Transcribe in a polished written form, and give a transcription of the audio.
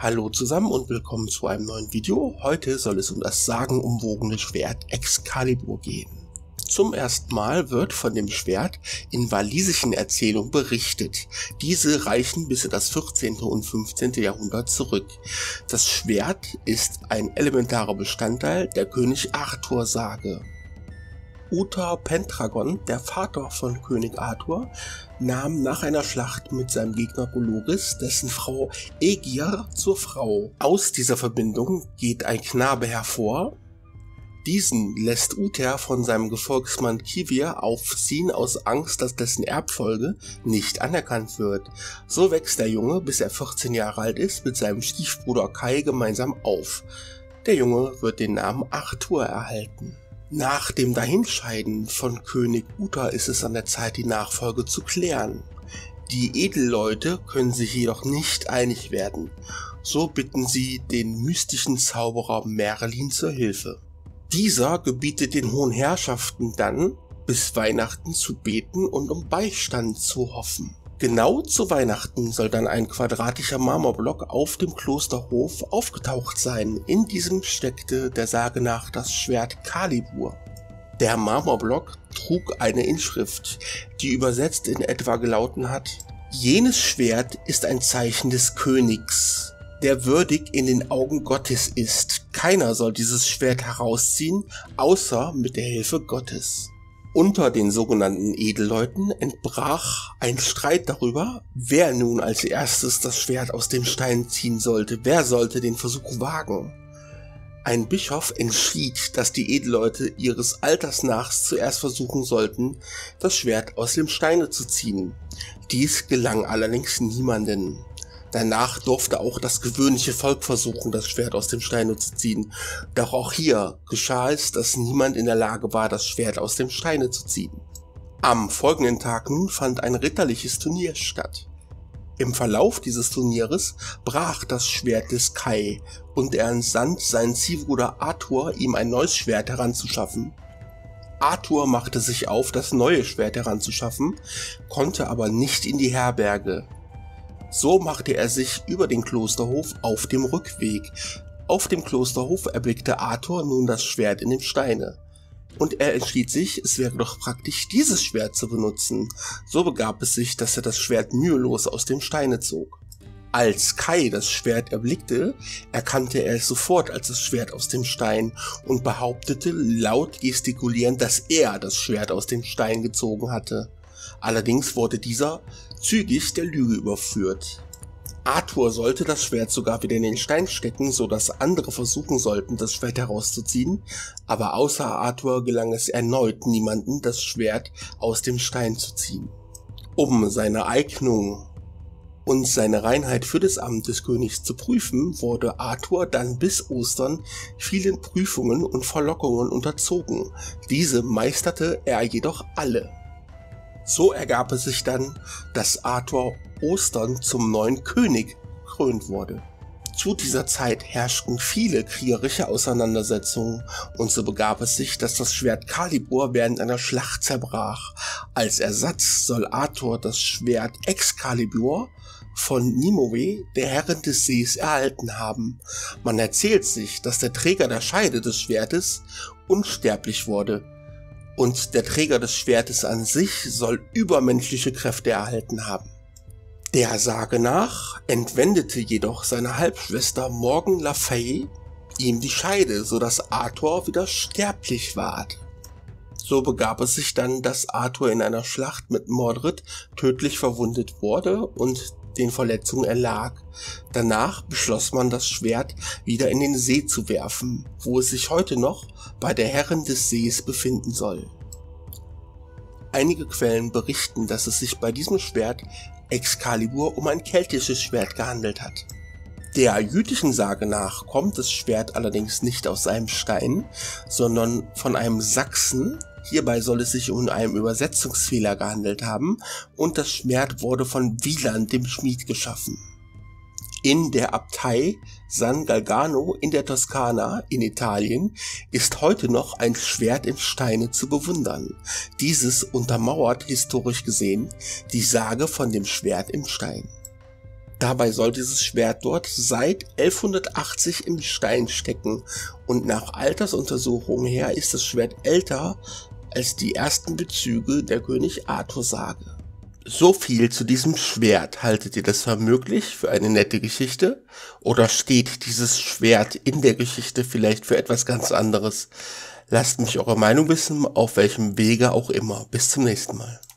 Hallo zusammen und willkommen zu einem neuen Video. Heute soll es um das sagenumwogene Schwert Excalibur gehen. Zum ersten Mal wird von dem Schwert in walisischen Erzählungen berichtet. Diese reichen bis in das 14. und 15. Jahrhundert zurück. Das Schwert ist ein elementarer Bestandteil der König Arthur-Sage. Uther Pendragon, der Vater von König Arthur, nahm nach einer Schlacht mit seinem Gegner Goloris dessen Frau Aegir zur Frau. Aus dieser Verbindung geht ein Knabe hervor. Diesen lässt Uther von seinem Gefolgsmann Kivir aufziehen aus Angst, dass dessen Erbfolge nicht anerkannt wird. So wächst der Junge, bis er 14 Jahre alt ist, mit seinem Stiefbruder Kai gemeinsam auf. Der Junge wird den Namen Arthur erhalten. Nach dem Dahinscheiden von König Uther ist es an der Zeit, die Nachfolge zu klären. Die Edelleute können sich jedoch nicht einig werden. So bitten sie den mystischen Zauberer Merlin zur Hilfe. Dieser gebietet den hohen Herrschaften dann, bis Weihnachten zu beten und um Beistand zu hoffen. Genau zu Weihnachten soll dann ein quadratischer Marmorblock auf dem Klosterhof aufgetaucht sein. In diesem steckte der Sage nach das Schwert Calibur. Der Marmorblock trug eine Inschrift, die übersetzt in etwa gelauten hat: Jenes Schwert ist ein Zeichen des Königs, der würdig in den Augen Gottes ist. Keiner soll dieses Schwert herausziehen, außer mit der Hilfe Gottes. Unter den sogenannten Edelleuten entbrach ein Streit darüber, wer nun als erstes das Schwert aus dem Stein ziehen sollte, wer sollte den Versuch wagen. Ein Bischof entschied, dass die Edelleute ihres Alters nach zuerst versuchen sollten, das Schwert aus dem Steine zu ziehen. Dies gelang allerdings niemanden. Danach durfte auch das gewöhnliche Volk versuchen, das Schwert aus dem Steine zu ziehen. Doch auch hier geschah es, dass niemand in der Lage war, das Schwert aus dem Steine zu ziehen. Am folgenden Tag nun fand ein ritterliches Turnier statt. Im Verlauf dieses Turnieres brach das Schwert des Kai und er entsandt seinen Ziehbruder Arthur, ihm ein neues Schwert heranzuschaffen. Arthur machte sich auf, das neue Schwert heranzuschaffen, konnte aber nicht in die Herberge. So machte er sich über den Klosterhof auf dem Rückweg. Auf dem Klosterhof erblickte Arthur nun das Schwert in dem Steine. Und er entschied sich, es wäre doch praktisch, dieses Schwert zu benutzen. So begab es sich, dass er das Schwert mühelos aus dem Steine zog. Als Kai das Schwert erblickte, erkannte er es sofort als das Schwert aus dem Stein und behauptete laut gestikulierend, dass er das Schwert aus dem Stein gezogen hatte. Allerdings wurde dieser zügig der Lüge überführt. Arthur sollte das Schwert sogar wieder in den Stein stecken, so dass andere versuchen sollten, das Schwert herauszuziehen, aber außer Arthur gelang es erneut niemanden, das Schwert aus dem Stein zu ziehen. Um seine Eignung und seine Reinheit für das Amt des Königs zu prüfen, wurde Arthur dann bis Ostern vielen Prüfungen und Verlockungen unterzogen. Diese meisterte er jedoch alle. So ergab es sich dann, dass Arthur Ostern zum neuen König gekrönt wurde. Zu dieser Zeit herrschten viele kriegerische Auseinandersetzungen und so begab es sich, dass das Schwert Calibur während einer Schlacht zerbrach. Als Ersatz soll Arthur das Schwert Excalibur von Nimue, der Herrin des Sees, erhalten haben. Man erzählt sich, dass der Träger der Scheide des Schwertes unsterblich wurde. Und der Träger des Schwertes an sich soll übermenschliche Kräfte erhalten haben. Der Sage nach entwendete jedoch seine Halbschwester Morgan Le Fay ihm die Scheide, so dass Arthur wieder sterblich ward. So begab es sich dann, dass Arthur in einer Schlacht mit Mordred tödlich verwundet wurde und den Verletzungen erlag. Danach beschloss man, das Schwert wieder in den See zu werfen, wo es sich heute noch bei der Herrin des Sees befinden soll. Einige Quellen berichten, dass es sich bei diesem Schwert Excalibur um ein keltisches Schwert gehandelt hat. Der jüdischen Sage nach kommt das Schwert allerdings nicht aus einem Stein, sondern von einem Sachsen. Hierbei soll es sich um einen Übersetzungsfehler gehandelt haben und das Schwert wurde von Wieland, dem Schmied, geschaffen. In der Abtei San Galgano in der Toskana in Italien ist heute noch ein Schwert in Steine zu bewundern. Dieses untermauert historisch gesehen die Sage von dem Schwert im Stein. Dabei soll dieses Schwert dort seit 1180 im Stein stecken und nach Altersuntersuchungen her ist das Schwert älter als die ersten Bezüge der König Arthur-Sage. So viel zu diesem Schwert. Haltet ihr das für möglich, für eine nette Geschichte? Oder steht dieses Schwert in der Geschichte vielleicht für etwas ganz anderes? Lasst mich eure Meinung wissen, auf welchem Wege auch immer. Bis zum nächsten Mal.